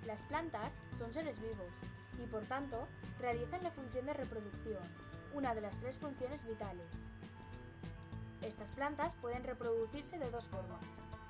Las plantas son seres vivos y por tanto realizan la función de reproducción, una de las 3 funciones vitales. Estas plantas pueden reproducirse de 2 formas.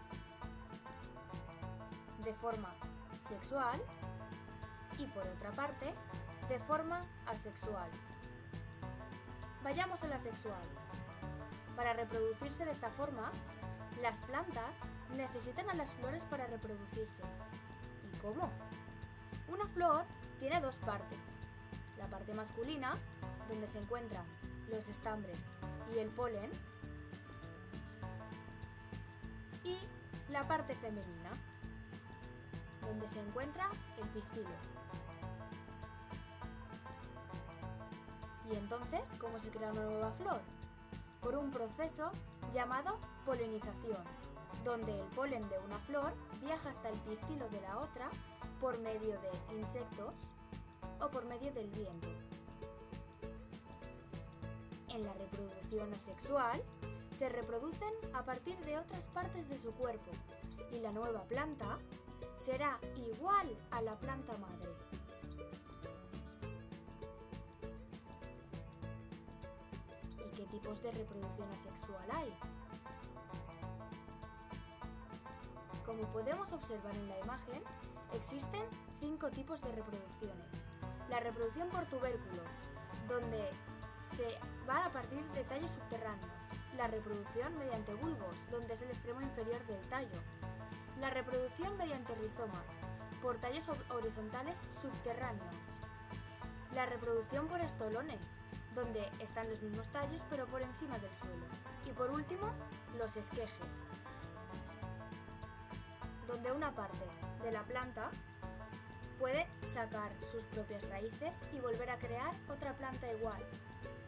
De forma sexual y por otra parte, de forma asexual. Vayamos a la sexual. Para reproducirse de esta forma, las plantas necesitan a las flores para reproducirse. ¿Y cómo? Una flor tiene 2 partes. La parte masculina, donde se encuentran los estambres y el polen, y la parte femenina, donde se encuentra el pistilo. ¿Y entonces cómo se crea una nueva flor? Por un proceso llamado polinización, donde el polen de una flor viaja hasta el pistilo de la otra por medio de insectos o por medio del viento. En la reproducción asexual, se reproducen a partir de otras partes de su cuerpo y la nueva planta será igual a la planta madre. ¿Y qué tipos de reproducción asexual hay? Como podemos observar en la imagen, existen 5 tipos de reproducciones. La reproducción por tubérculos, donde se va a partir de tallos subterráneos. La reproducción mediante bulbos, donde es el extremo inferior del tallo. La reproducción mediante rizomas, por tallos horizontales subterráneos. La reproducción por estolones, donde están los mismos tallos pero por encima del suelo. Y por último, los esquejes, donde una parte de la planta puede sacar sus propias raíces y volver a crear otra planta igual.